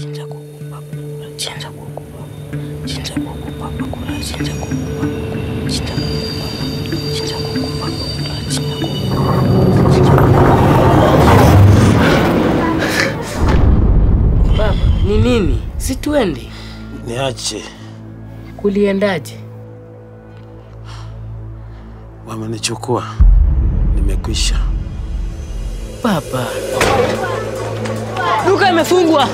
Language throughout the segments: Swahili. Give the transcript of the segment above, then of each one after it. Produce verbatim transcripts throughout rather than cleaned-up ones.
chinja kuku baba, chinja kuku baba, chinja kuku baba, kula chinja kuku baba, chinja kuku baba, chinja kuku baba, kula chinja kuku baba. Baba, ni nini? Si tuende. Niache. Kuliendaje? Wamenichukua. Nimekwisha. Baba. Duka imefungwa.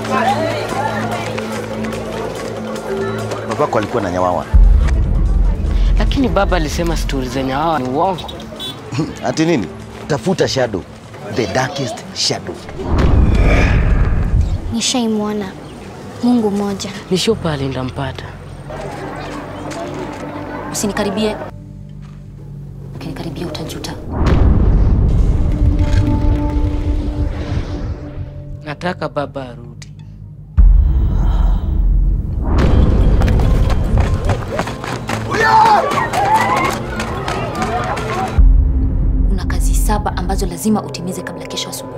Babako alikuwa na nyawawa. Lakini baba alisema stori za nyawawa ni uongo. Ati nini? Tafuta shadow. The darkest shadow. Nishaimwona Mungu mmoja. Nisho pale ndampata. Usinikaribie. Ukinikaribia utajuta. Nataka baba arudi. Kuna kazi saba ambazo lazima utimize kabla kesho asubuhi.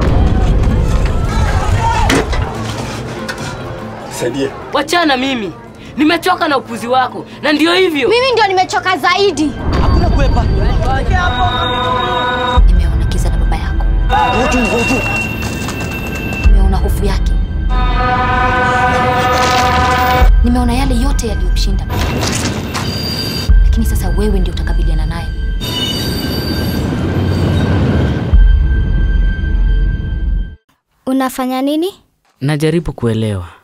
Saidie. Wachana mimi. Nimechoka na upuzi wako. Na ndio hivyo. Mimi ndio nimechoka zaidi. Hakuna kuepa. Nimeona kiza la baba yako. Ngoju, ngoju. Nimeona hofu yake. Nimeona yale yote yaliyomshinda. Lakini sasa wewe ndio utakabiliana naye. Unafanya nini? Najaribu kuelewa.